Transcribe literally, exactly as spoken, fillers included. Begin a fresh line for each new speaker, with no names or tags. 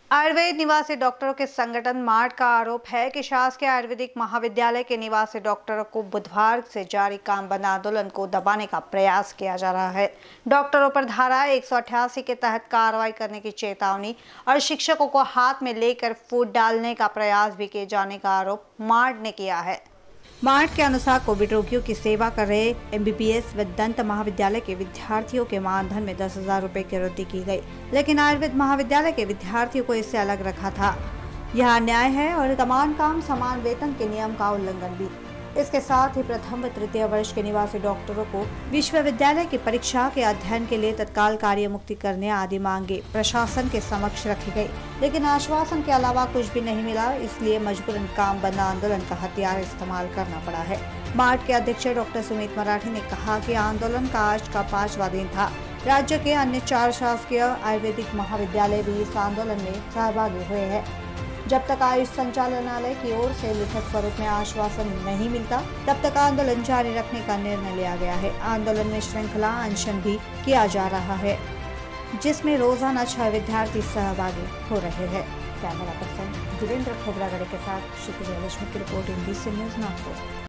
आयुर्वेद निवासी डॉक्टरों के संगठन मार्ट का आरोप है कि शासकीय आयुर्वेदिक महाविद्यालय के निवासी डॉक्टरों को बुधवार से जारी काम बंद आंदोलन को दबाने का प्रयास किया जा रहा है। डॉक्टरों पर धारा एक सौ अट्ठासी के तहत कार्रवाई करने की चेतावनी और शिक्षकों को हाथ में लेकर फूट डालने का प्रयास भी किए जाने का आरोप मार्ट ने किया है। मार्ट के अनुसार कोविड रोगियों की सेवा कर रहे एमबीबीएस व दंत महाविद्यालय के विद्यार्थियों के मानधन में दस हजार रूपए की वृद्धि की गई, लेकिन आयुर्वेद महाविद्यालय के विद्यार्थियों को इससे अलग रखा था। यह अन्याय है और समान काम समान वेतन के नियम का उल्लंघन भी। इसके साथ ही प्रथम व तृतीय वर्ष के निवासी डॉक्टरों को विश्वविद्यालय की परीक्षा के अध्ययन के लिए तत्काल कार्य मुक्ति करने आदि मांगे प्रशासन के समक्ष रखी गई, लेकिन आश्वासन के अलावा कुछ भी नहीं मिला। इसलिए मजबूरन काम बंद आंदोलन का हथियार इस्तेमाल करना पड़ा है। मार्ट के अध्यक्ष डॉक्टर सुमित मराठी ने कहा कि आंदोलन का आज का पांचवा दिन था। राज्य के अन्य चार शासकीय आयुर्वेदिक महाविद्यालय भी इस आंदोलन में सहभागी हुए हैं। जब तक आयुष संचालनालय की ओर से लिखित स्वरूप में आश्वासन नहीं मिलता, तब तक आंदोलन जारी रखने का निर्णय लिया गया है। आंदोलन में श्रृंखला अनशन भी किया जा रहा है, जिसमें रोजाना छह विद्यार्थी सहभागी हो रहे हैं। कैमरा पर्सन वीरेंद्र खोबरागढ़ के साथ क्षितिज देशमुख की रिपोर्ट, एमबीसी न्यूज नागपुर।